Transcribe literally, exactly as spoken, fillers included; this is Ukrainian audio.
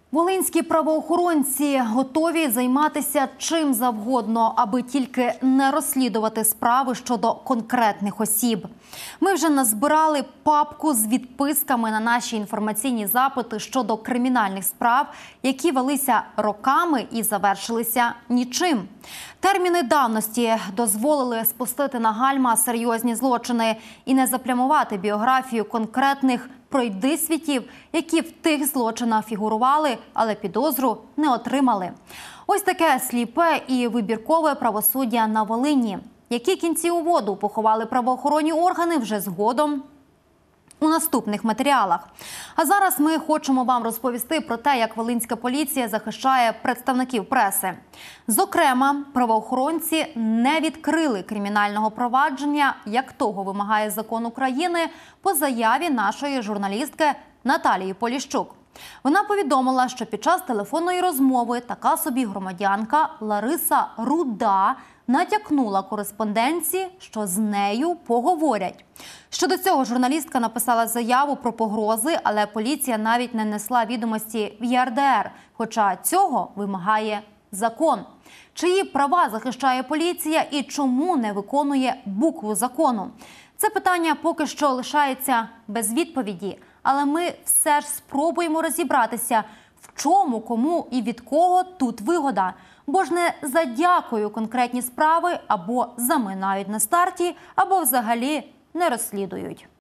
Волинські правоохоронці готові займатися чим завгодно, аби тільки не розслідувати справи щодо конкретних осіб. Ми вже назбирали папку з відписками на наші інформаційні запити щодо кримінальних справ, які велися роками і завершилися нічим. Терміни давності дозволили спустити на гальма серйозні злочини і не заплямувати біографію конкретних пройдисвітів, які в тих злочинах фігурували, але підозру не отримали. Ось таке сліпе і вибіркове правосуддя на Волині. Які кінці у воду поховали правоохоронні органи вже згодом у наступних матеріалах. А зараз ми хочемо вам розповісти про те, як волинська поліція захищає представників преси. Зокрема, правоохоронці не відкрили кримінального провадження, як того вимагає закон України, по заяві нашої журналістки Наталії Поліщук. Вона повідомила, що під час телефонної розмови така собі громадянка Лариса Руда натякнула кореспонденції, що з нею поговорять. Щодо цього журналістка написала заяву про погрози, але поліція навіть не несла відомості в є ер де ер, хоча цього вимагає закон. Чиї права захищає поліція і чому не виконує букву закону? Це питання поки що лишається без відповіді, але ми все ж спробуємо розібратися, в чому, кому і від кого тут вигода. Бо ж не за дякую конкретні справи або заминають на старті, або взагалі не розслідують.